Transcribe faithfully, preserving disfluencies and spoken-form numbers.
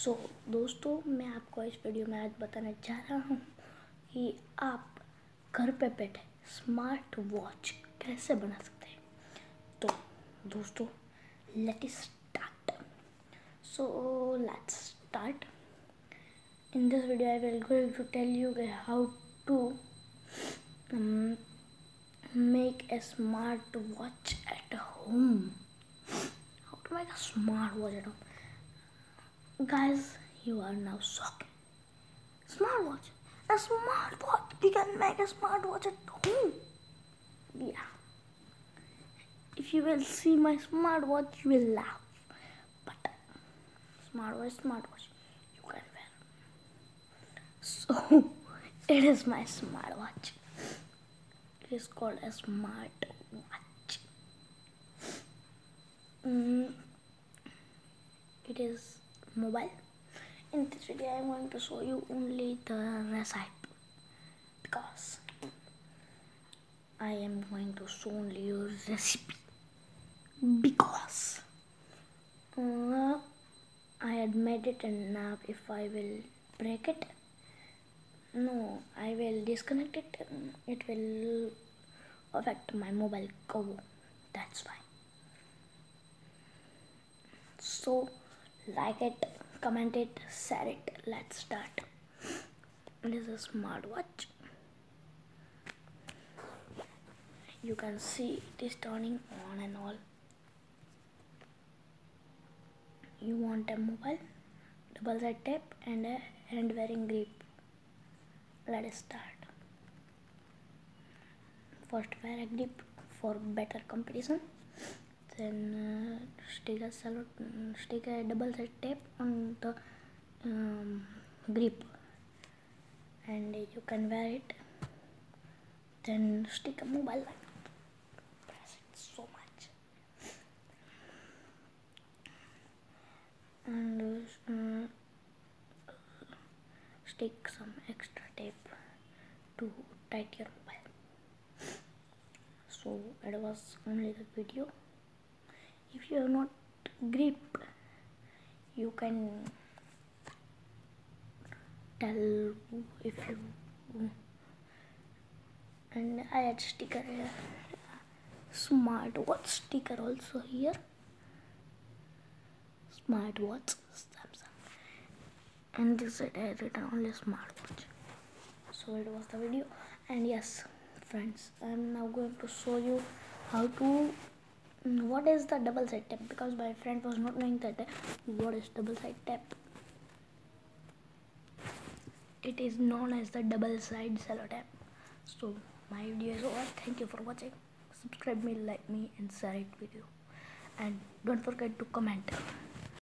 सो so, दोस्तों मैं आपको इस वीडियो में आज बताना चाह रहा हूँ कि आप घर पे बैठे स्मार्ट वॉच कैसे बना सकते हैं। तो दोस्तों let us start. So let's start. In this video I will going to tell you how to um, make a smart watch at home. How to make a smart watch at home. Guys, you are now shocked. Smartwatch. A smartwatch. We can make a smartwatch at home. Yeah. If you will see my smartwatch, you will laugh. But smartwatch, smartwatch, you can wear. So it is my smartwatch. It is called a smartwatch. Mm, it is mobile. In this video I am going to show you only the recipe because I am going to show only your recipe because uh, I had made it, and now if I will break it, no, I will disconnect it, it will affect my mobile cover. That's why. So like it, comment it, share it. Let's start. It is a smartwatch. You can see it is turning on and all. You want a mobile, double side tape and a hand wearing grip. Let us start. First wear a grip for better comparison. Then uh, stick a cello, stick a double side tape on the um, grip, and you can wear it. Then stick a mobile line. Press it so much, and uh, stick some extra tape to tight your mobile. So it was only the video. If you have not grip, you can tell if you, and I had sticker here, smartwatch sticker also here, smartwatch Samsung, and this side I had written only smartwatch. So it was the video, and yes friends, I am now going to show you how to what is the double side tape, because my friend was not knowing that uh, what is double side tape. It is known as the double side cello tape. So my video is over. Thank you for watching. Subscribe me, like me, and share it with you, and don't forget to comment.